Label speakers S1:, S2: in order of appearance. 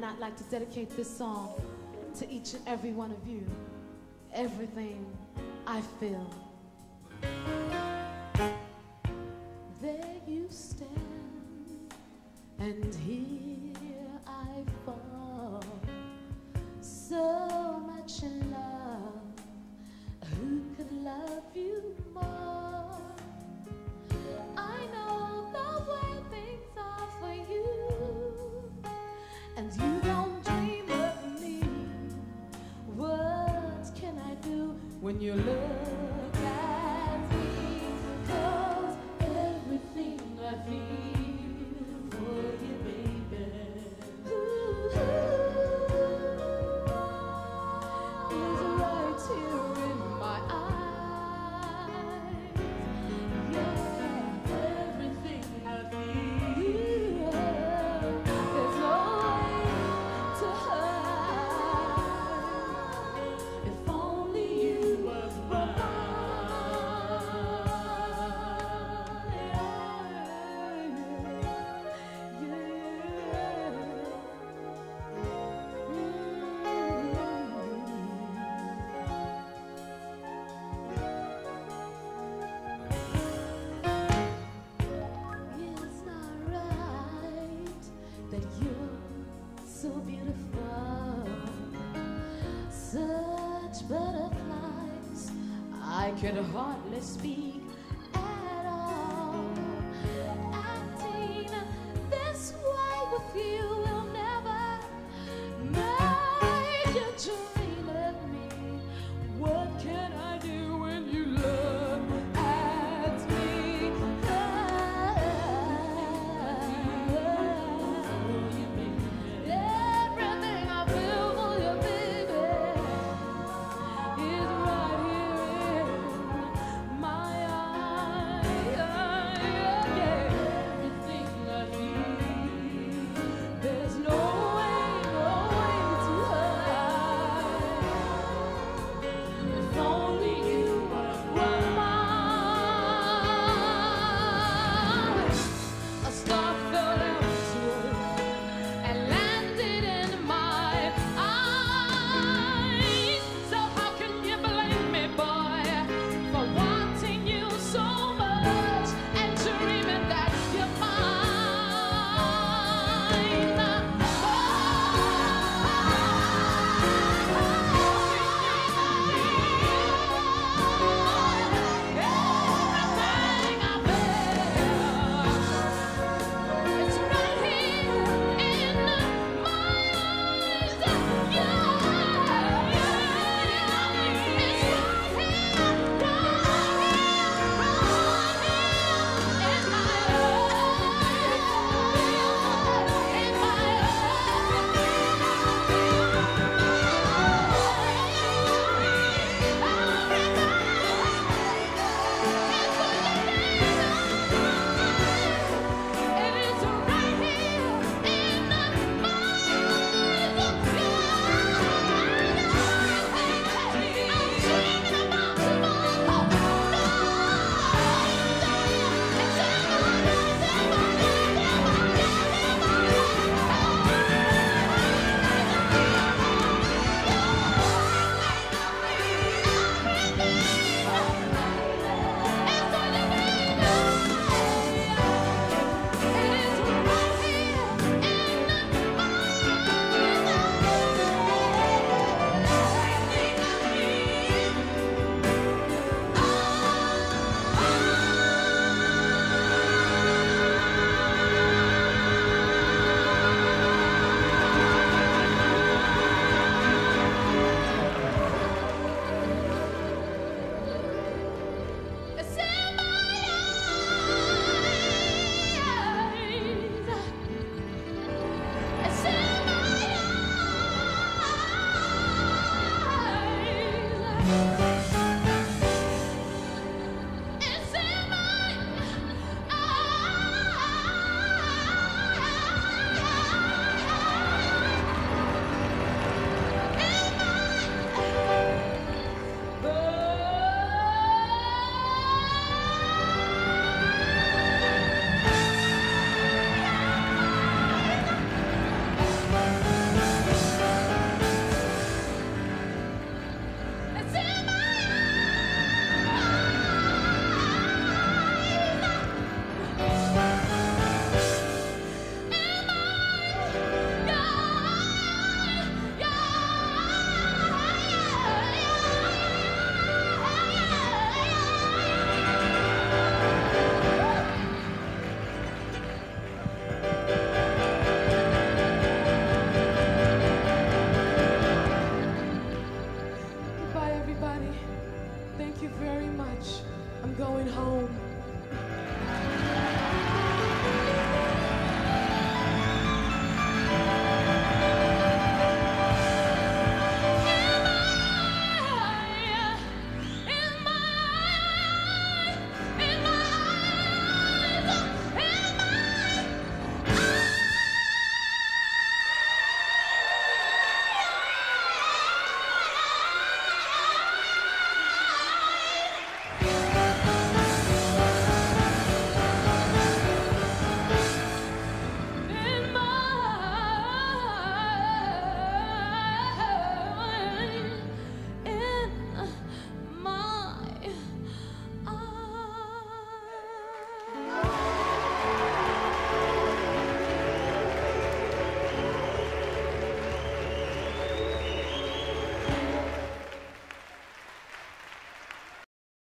S1: I'd like to dedicate this song to each and every one of you. Everything I feel. There you stand, and here I fall, so much in love. Who could love you more? I know the way things are for you, and you don't dream of me. What can I do when you look at me? 'Cause everything I feel for you, baby, ooh, is right here in my eyes. Yeah, everything I feel, there's no way to hide. If only you was mine. It's not right that you're so beautiful, such butterflies. I could hardly speak at all. Acting this way with you